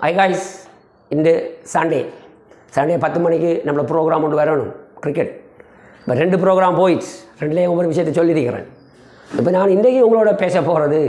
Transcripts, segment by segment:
Hi guys, இந்த Sunday 10 மணிக்கு நம்மள ப்ரோக்ராம் ஒன்று வரணும் கிரிக்கெட். இப்போ 2 ப்ரோக்ராம் போயிடுச்சு, 2லேயும் ஒவ்வொரு விஷயத்தை சொல்லியிருக்கிறேன். இப்போ நான் இன்றைக்கி உங்களோட பேச போகிறது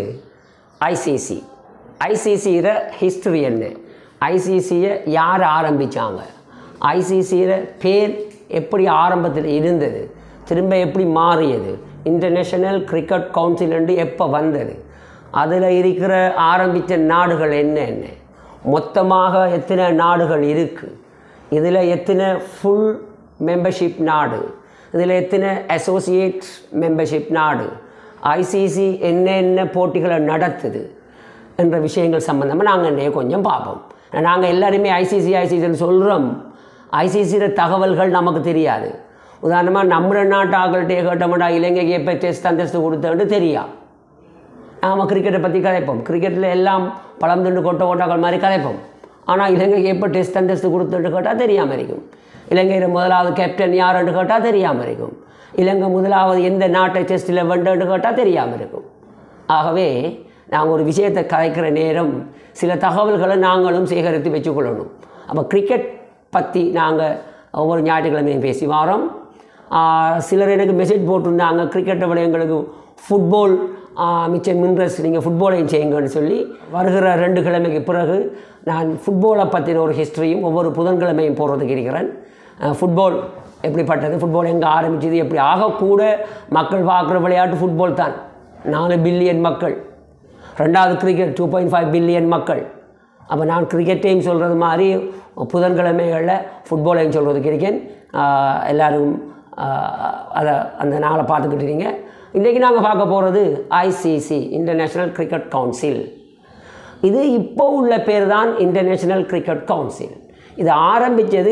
ஐசிசியில் ஹிஸ்ட்ரி என்ன, ஐசிசியை யார் ஆரம்பித்தாங்க, ஐசிசியில் பேர் எப்படி ஆரம்பத்தில் இருந்தது, திரும்ப எப்படி மாறியது, இன்டர்நேஷ்னல் கிரிக்கெட் கவுன்சில் எப்போ வந்தது, அதில் இருக்கிற ஆரம்பித்த நாடுகள் என்ன, மொத்தமாக எத்தனை நாடுகள் இருக்குது, இதில் எத்தனை ஃபுல் மெம்பர்ஷிப் நாடு, இதில் எத்தனை அசோசியேட் மெம்பர்ஷிப் நாடு, ஐசிசி என்னென்ன போட்டிகளை நடத்துது என்ற விஷயங்கள் சம்மந்தமாக நாங்கள் இன்றைய கொஞ்சம் பார்ப்போம். நாங்கள் எல்லாருமே ஐசிசின்னு சொல்கிறோம், ஐசிசியில் தகவல்கள் நமக்கு தெரியாது. உதாரணமாக நம்ம நாட்டு ஆக்கள்கிட்டே கேட்டோம்டா இலங்கைக்கு எப்போ டெஸ்ட் அந்தஸ்து கொடுத்தோன்னு தெரியும். நாம் கிரிக்கெட்டை பற்றி கதைப்போம், கிரிக்கெட்டில் எல்லாம் பழம் துண்டு கொட்டாக்கள் மாதிரி கதைப்போம். ஆனால் இலங்கைக்கு எப்போ டெஸ்ட் அந்தஸ்து கொடுத்துட்டு கேட்டால் தெரியாமல் இருக்கும். இலங்கையில் முதலாவது கேப்டன் யாருன்னு கேட்டால் தெரியாமல் இருக்கும். இலங்கை முதலாவது எந்த நாட்டை டெஸ்ட்டில் வெண்டுன்னு கேட்டால் தெரியாமல் இருக்கும். ஆகவே நாங்கள் ஒரு விஷயத்தை கதைக்கிற நேரம் சில தகவல்களை நாங்களும் சேகரித்து வச்சுக்கொள்ளணும். அப்போ கிரிக்கெட் பற்றி நாங்கள் ஒவ்வொரு ஞாயிற்றுக்கிழமையும் பேசி வாரோம். சிலர் எனக்கு மெசேஜ் போட்டிருந்தாங்க, கிரிக்கெட்டை விட எங்களுக்கு ஃபுட்பால் மிச்சம் இன்ட்ரெஸ்ட், நீங்கள் ஃபுட்பாலையும் செய்யுங்கன்னு சொல்லி. வருகிற 2 கிழமைக்கு பிறகு நான் ஃபுட்பாலை பற்றின ஒரு ஹிஸ்ட்ரியும் ஒவ்வொரு புதன்கிழமையும் போடுறதுக்கு இருக்கிறேன். ஃபுட்பால் எப்படிப்பட்டது, ஃபுட்பால் எங்கே ஆரம்பிச்சது, எப்படி ஆகக்கூட மக்கள் பார்க்குற விளையாட்டு ஃபுட்பால் தான். 4 பில்லியன் மக்கள், 2வது கிரிக்கெட் 2.5 பில்லியன் மக்கள். அப்போ நான் கிரிக்கெட்டையும் சொல்கிறது மாதிரி புதன்கிழமைகளில் ஃபுட்பாலையும் சொல்கிறதுக்கு இருக்கேன். எல்லோரும் அதை அந்த நாளை பார்த்துக்கிட்டீங்க. இன்றைக்கி நாங்கள் பார்க்க போகிறது ஐசிசி, இன்டர்நேஷ்னல் கிரிக்கெட் கவுன்சில். இது இப்போ உள்ள பேர் தான் இன்டர்நேஷ்னல் கிரிக்கெட் கவுன்சில். இது ஆரம்பித்தது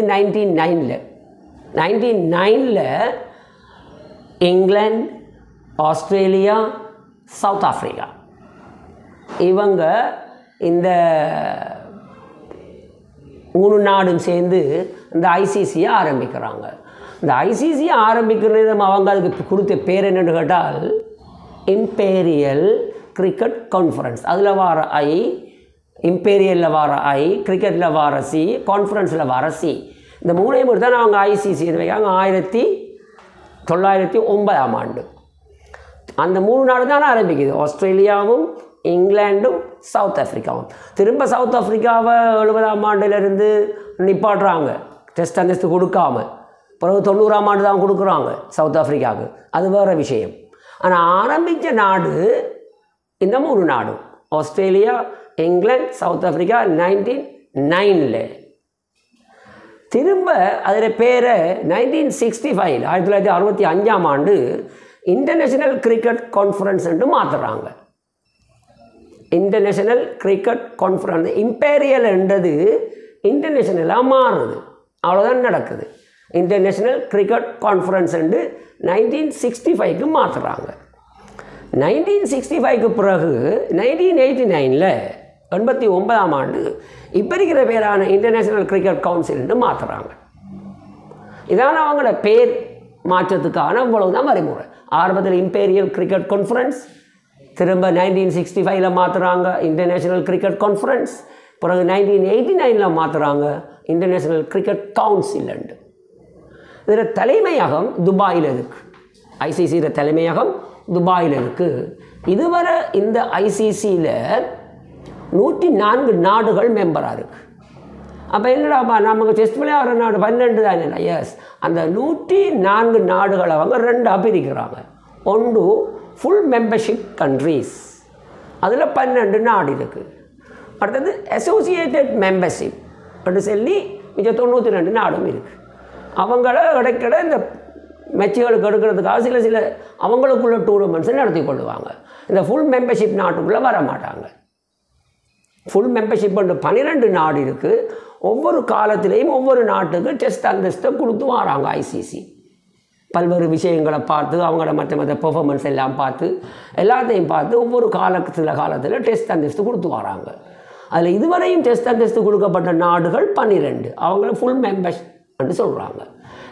1909 இங்கிலாந்து, ஆஸ்திரேலியா, சவுத் ஆஃப்ரிக்கா இவங்க இந்த 3 நாடும் சேர்ந்து இந்த ஐசிசியை ஆரம்பிக்கிறாங்க. இந்த ஐசிசியை ஆரம்பிக்கிறது அவங்க அதுக்கு கொடுத்த பேர் என்னென்னு கேட்டால் இம்பீரியல் கிரிக்கெட் கான்ஃபரன்ஸ். அதில் வர ஐ, இம்பீரியலில் வர ஐ, கிரிக்கெட்டில் வர சி, கான்ஃபரன்ஸில் வர சி, இந்த 3 தான் அவங்க ஐசிசி வைக்காங்க. 1909ஆம் ஆண்டு அந்த 3 நாடு தான் ஆரம்பிக்குது. ஆஸ்திரேலியாவும், இங்கிலாண்டும், சவுத் ஆஃப்ரிக்காவும். திரும்ப சவுத் ஆஃப்ரிக்காவை 70ஆம் ஆண்டிலிருந்து நிப்பாட்டுறாங்க, டெஸ்ட் அந்தஸ்து கொடுக்காம. பிறகு 90ஆம் ஆண்டு தான் கொடுக்குறாங்க சவுத் ஆஃப்ரிக்காவுக்கு, அது வேறு விஷயம். ஆனால் ஆரம்பித்த நாடு இந்த 3 நாடும், ஆஸ்திரேலியா, இங்கிலாந்து, சவுத் ஆஃப்ரிக்கா. 1909 திரும்ப அதில் பேரை 1965 1965ஆம் ஆண்டு இன்டர்நேஷ்னல் கிரிக்கெட் கான்ஃபரன்ஸ் என்று மாற்றுறாங்க. இன்டர்நேஷ்னல் கிரிக்கெட் கான்ஃபரன்ஸ், இம்பீரியல் என்றது இன்டர்நேஷ்னலாக மாறுது, அவ்வளோதான் நடக்குது. இன்டர்நேஷ்னல் கிரிக்கெட் கான்ஃபரன்ஸ் என்று 1965க்கு மாற்றுறாங்க. 1965க்கு பிறகு 1989 89ஆம் ஆண்டு இப்போ இருக்கிற பேரான இன்டர்நேஷ்னல் கிரிக்கெட் கவுன்சில் என்று மாற்றுறாங்க. இதான அவங்களோட பேர் மாற்றத்துக்கான இவ்வளவுதான் வரைமுறை. ஆரம்பத்தில் இம்பீரியல் கிரிக்கெட் கான்ஃபரன்ஸ், திரும்ப 1965 மாற்றுறாங்க இன்டர்நேஷ்னல் கிரிக்கெட் கான்ஃபரன்ஸ், பிறகு 1989 மாற்றுறாங்க இன்டர்நேஷ்னல் கிரிக்கெட் கவுன்சில் என்று. இதில் தலைமையகம் துபாயில் இருக்குது. ஐசிசியில் தலைமையகம் துபாயில் இருக்குது. இதுவரை இந்த ஐசிசியில் 104 நாடுகள் மெம்பராக இருக்குது. அப்போ என்னடாப்பா நமக்கு டெஸ்ட் விளையாடுற நாடு 12 தான் என்ன? எஸ், அந்த 104 நாடுகள் அவங்க 2ஆக பிரிக்கிறாங்க. ஒன்று ஃபுல் மெம்பர்ஷிப் கண்ட்ரீஸ், அதில் 12 நாடு இருக்குது. அடுத்தது அசோசியேட்டட் மெம்பர்ஷிப் அப்படி சொல்லி மிச்சம் 92 நாடும் இருக்குது. அவங்கள இடைக்கிட இந்த மெச்சுகளுக்கு எடுக்கிறதுக்காக சில அவங்களுக்குள்ள டூர்னமெண்ட்ஸை நடத்தி கொள்ளுவாங்க. இந்த ஃபுல் மெம்பர்ஷிப் நாட்டுக்குள்ளே வர மாட்டாங்க. ஃபுல் மெம்பர்ஷிப் 12 நாடு இருக்குது. ஒவ்வொரு காலத்திலையும் ஒவ்வொரு நாட்டுக்கு டெஸ்ட் அந்தஸ்தை கொடுத்து வராங்க ஐசிசி. பல்வேறு விஷயங்களை பார்த்து அவங்களோட மற்ற பெர்ஃபார்மன்ஸ் எல்லாம் பார்த்து எல்லாத்தையும் பார்த்து ஒவ்வொரு காலத்தில் டெஸ்ட் அந்தஸ்து கொடுத்து வராங்க. அதில் இதுவரையும் டெஸ்ட் அந்தஸ்து கொடுக்கப்பட்ட நாடுகள் 12, அவங்கள ஃபுல் மெம்பர்ஸ் என்று சொல்கிறாங்க.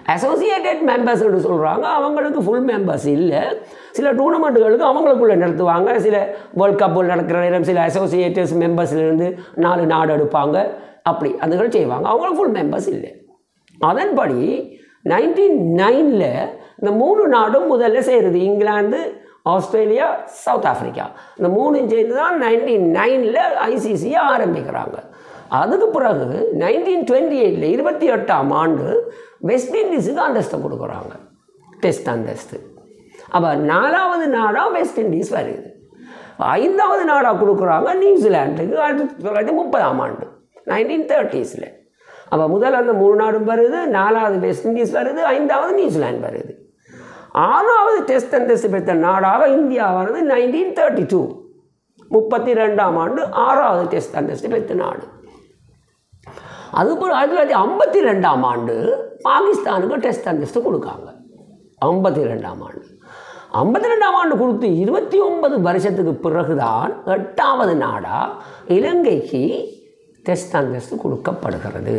அசோசியேட்டட் மெம்பர்ஸ்ன்னு சொல்கிறாங்க, அவங்களுக்கு ஃபுல் மெம்பர்ஸ் இல்லை. சில டூர்னமெண்ட்டுகளுக்கு அவங்களுக்குள்ளே நடத்துவாங்க. சில வேர்ல்ட் கப்புகள் நடக்கிற நேரம் சில அசோசியேட்டர்ஸ் மெம்பர்ஸ்லேருந்து 4 நாடு எடுப்பாங்க, அப்படி அதுகள் செய்வாங்க. அவங்களுக்கு ஃபுல் மெம்பர்ஸ் இல்லை. அதன்படி 1909 இந்த 3 நாடும் முதல்ல சேருது. England, Australia, South Africa. இந்த 3 சேர்ந்து தான் 1909 ஐசிசியை ஆரம்பிக்கிறாங்க. அதுக்கு பிறகு 1928 28ஆம் ஆண்டு வெஸ்ட் இண்டீஸுக்கு அந்தஸ்து கொடுக்குறாங்க, டெஸ்ட் அந்தஸ்து. அப்போ 4வது நாடாக வெஸ்ட் இண்டீஸ் வருது. 5வது நாடாக கொடுக்குறாங்க நியூசிலாண்டுக்கு 1930ஆம் ஆண்டு 1930s. அப்போ முதல் அந்த 3 நாடும் வருது, 4வது வெஸ்ட் இண்டீஸ் வருது, 5வது நியூசிலாந்து வருது. 6வது டெஸ்ட் அந்தஸ்து பெற்ற நாடாக இந்தியா வருது 1932 32ஆம் ஆண்டு 6வது டெஸ்ட் அந்தஸ்து பெற்ற நாடு. அதுபோல் 1952ஆம் ஆண்டு பாகிஸ்தானுக்கு டெஸ்ட் அந்தஸ்து கொடுக்காங்க. 52ஆம் ஆண்டு 52ஆம் ஆண்டு கொடுத்து 29 வருஷத்துக்கு பிறகுதான் 8வது நாடாக இலங்கைக்கு டெஸ்ட் அந்தஸ்து கொடுக்கப்படுகிறது.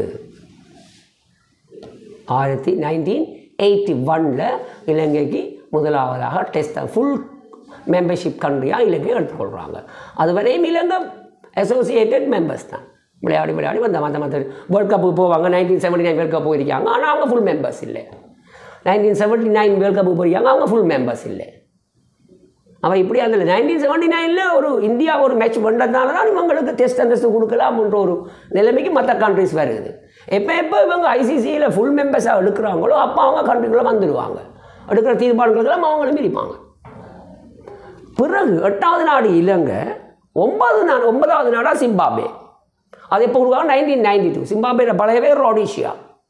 1981 இலங்கைக்கு முதலாவதாக டெஸ்ட் ஃபுல் மெம்பர்ஷிப் கண்ட்ரியாக இலங்கை எடுத்துக்கொள்கிறாங்க. அதுவரையும் இலங்கை அசோசியேட்டட் மெம்பர்ஸ் தான். விளையாடி வந்த மற்ற வேர்ல்ட் கப்புக்கு போவாங்க. 1979 வேர்ல்ட் கப் போயிருக்காங்க, ஆனால் அவங்க ஃபுல் மெம்பர்ஸ் இல்லை. 1979 வேர்ல்ட் கப்புக்கு போயிருக்காங்க, அவங்க ஃபுல் மெம்பர்ஸ் இல்லை. அவன் இப்படி அந்த 1979 ஒரு இந்தியா ஒரு மேட்ச் பண்ணுறதுனால தான் இவங்களுக்கு டெஸ்ட் அந்தஸ்து கொடுக்கலாம்ன்ற ஒரு நிலைமைக்கு மற்ற கண்ட்ரிஸ் வருது. எப்போ இவங்க ஐசிசியில் ஃபுல் மெம்பர்ஸாக எடுக்கிறாங்களோ அப்போ அவங்க கண்ட்ரிக்குள்ளே வந்துடுவாங்க. எடுக்கிற தீர்மானங்களுக்கெல்லாம் அவங்களும் பிரிப்பாங்க. பிறகு 8வது நாடு இலங்கை, 9வது நாடாக சிம்பாப்வே. அது எப்போ கொடுக்குறாங்க? 1992. சிம்பாப்வேயில் பழைய பேர் ரொடீஷியா.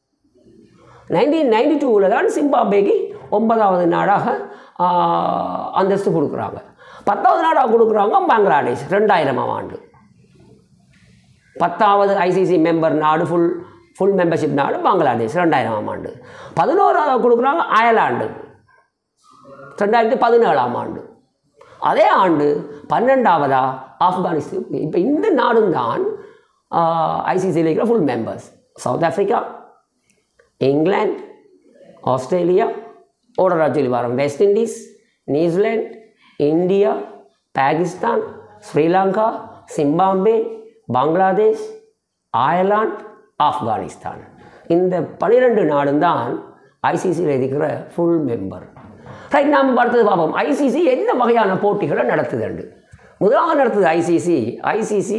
1992 தான் சிம்பாப்வேக்கு 9வது நாடாக அந்தஸ்து கொடுக்குறாங்க. 10வது நாடாக கொடுக்குறாங்க பங்களாதேஷ் 2000ஆம் ஆண்டு. 10வது ஐசிசி மெம்பர் நாடு ஃபுல் மெம்பர்ஷிப் நாடு பங்களாதேஷ் 2000ஆம் ஆண்டு. 11வது கொடுக்குறாங்க அயர்லாண்டு 2017ஆம் ஆண்டு. அதே ஆண்டு 12வதா ஆப்கானிஸ்தான். இப்போ இந்த நாடும் தான் ஐசிசியில் இருக்கிற full members. South Africa, England, Australia, ஓடராஜலி வாரம் west Indies, New Zealand, India, Pakistan, Sri Lanka, Zimbabwe, Bangladesh, Ireland, Afghanistan. இந்த 12 நாடும் தான் ஐசிசியில் இருக்கிற ஃபுல் மெம்பர். ரைட், நாம் பார்த்தது பார்ப்போம். ஐசிசி என்ன வகையான போட்டிகளை நடத்துதுண்டு. முதலாக நடத்துது ICC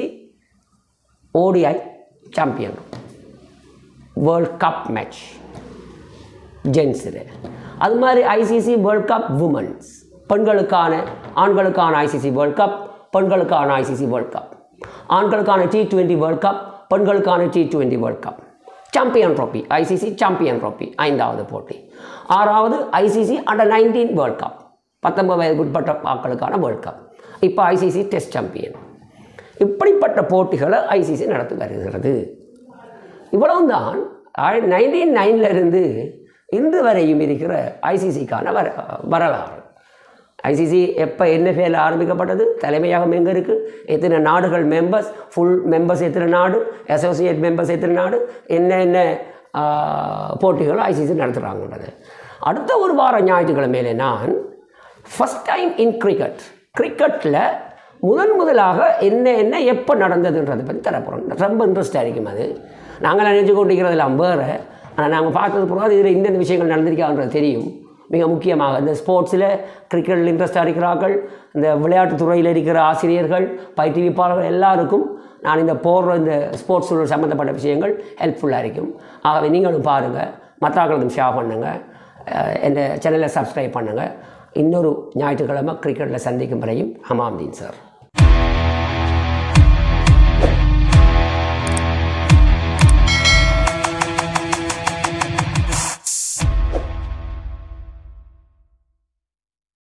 ODI champion world cup match ஜென்ஸில். அது மாதிரி ஐசிசி வேர்ல்ட் கப் உமன்ஸ், ஆண்களுக்கான ஐசிசி வேர்ல்ட் கப், பெண்களுக்கான ஐசிசி வேர்ல்ட் கப், ஆண்களுக்கான T20 வேர்ல்ட் கப், பெண்களுக்கான T20 world cup, champion trophy, ICC champion trophy 5வது போட்டி. 6வது ஐசிசி அண்டர் 19 வேர்ல்ட் கப், 19 வயதுக்கு உட்பட்ட மக்களுக்கான வேர்ல்ட் கப். இப்போ ஐசிசி டெஸ்ட் சாம்பியன். இப்படிப்பட்ட போட்டிகளை ஐசிசி நடத்தி வருகிறது. இவ்வளவுதான் 1909 இன்று வரையும் இருக்கிற ஐசிசிக்கான வரலாறு. ஐசிசி எப்போ என்ன பேரில் ஆரம்பிக்கப்பட்டது, தலைமையகம் எங்கே இருக்குது, எத்தனை நாடுகள் மெம்பர்ஸ், ஃபுல் மெம்பர்ஸ் எத்தனை நாடு, அசோசியேட் மெம்பர்ஸ் எத்தனை நாடு, என்ன போட்டிகளும் ஐசிசி நடத்துகிறாங்கன்றது. அடுத்த ஒரு வார ஞாயிற்றுக்கிழமையில நான் ஃபஸ்ட் டைம் இன் கிரிக்கெட்டில் முதலாக என்ன எப்போ நடந்ததுன்றதை பற்றி தரப்போகிறோம். ரொம்ப இன்ட்ரெஸ்டாக இருக்கும். அது நாங்கள் நினைச்சு கொண்டிருக்கிறதெல்லாம் வேறு, ஆனால் நாங்கள் பார்த்தது போகிறது இதில் இந்தந்த விஷயங்கள் நடந்திருக்கான்றது தெரியும். மிக முக்கியமாக இந்த ஸ்போர்ட்ஸில் கிரிக்கெட்டில் இன்ட்ரெஸ்டாக இருக்கிறார்கள், இந்த விளையாட்டுத் துறையில் இருக்கிற ஆசிரியர்கள், பயிற்றுவிப்பாளர்கள் எல்லாருக்கும் நான் இந்த இந்த ஸ்போர்ட்ஸ் சம்மந்தப்பட்ட விஷயங்கள் ஹெல்ப்ஃபுல்லாக இருக்கும். ஆகவே நீங்களும் பாருங்கள், மற்றவர்களுக்கும் ஷேர் பண்ணுங்கள், என் சேனலை சப்ஸ்கிரைப் பண்ணுங்கள். இன்னொரு ஞாயிற்றுக்கிழமை கிரிக்கெட்டில் சந்திக்கும் வரையும் ஹமாம்தீன் சார்.